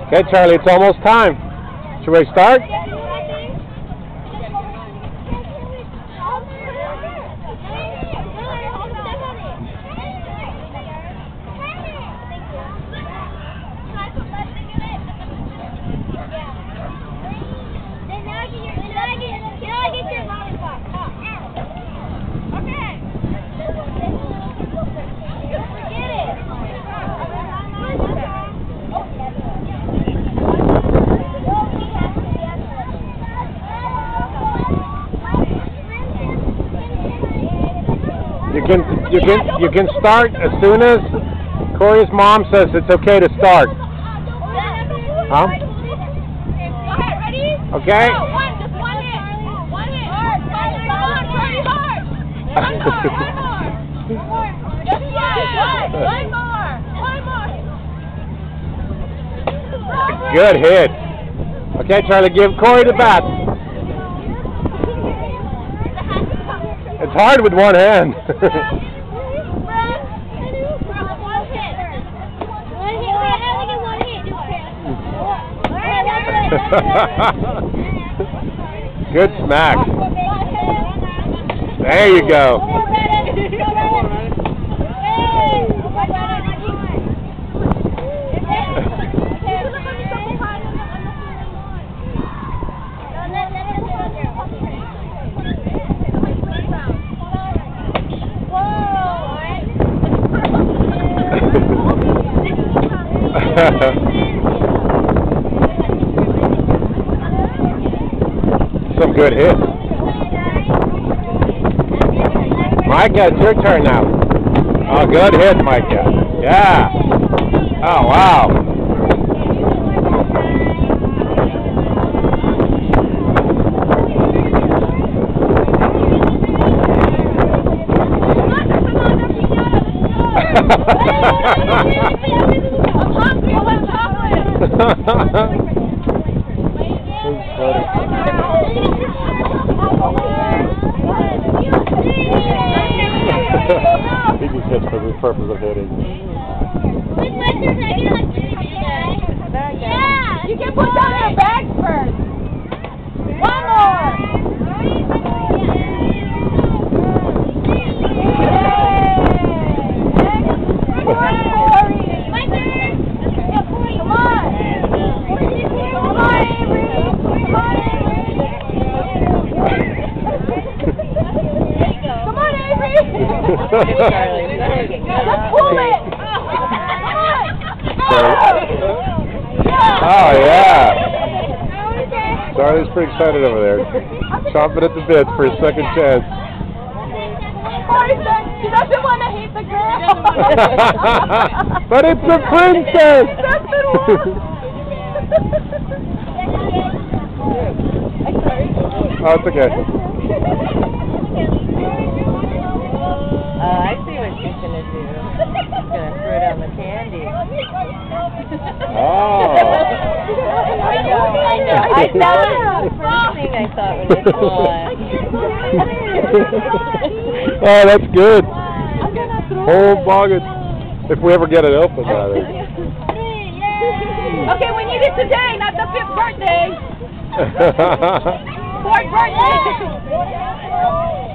Okay, Charlie, it's almost time. Should we start? You can start as soon as Kori's mom says it's okay to start. Huh? Okay. Just one hit. One hit. Come on, pretty hard. One more. Good hit. Okay, Charlie, give Kori the bat. It's hard with one hand. Good smack. There you go. Some good hits. Micah, it's your turn now. Oh, good hit, Micah. Yeah. Oh, wow. He just hits for the purpose of hitting. Yeah! You can put down your back first. One more. Just pull it! Oh, yeah. Charlie's pretty excited over there. Chomping at the bit for his second chance. Kori said she doesn't want to hate the girl. But it's a princess! Oh, it's okay. I see what she's going to do. She's going to throw down the candy. Oh. I know. That was the first thing I thought when I saw it. Oh, that's good. Whole boggin. If we ever get it open, rather. Okay, we need it today, not the 5th birthday. 4th birthday.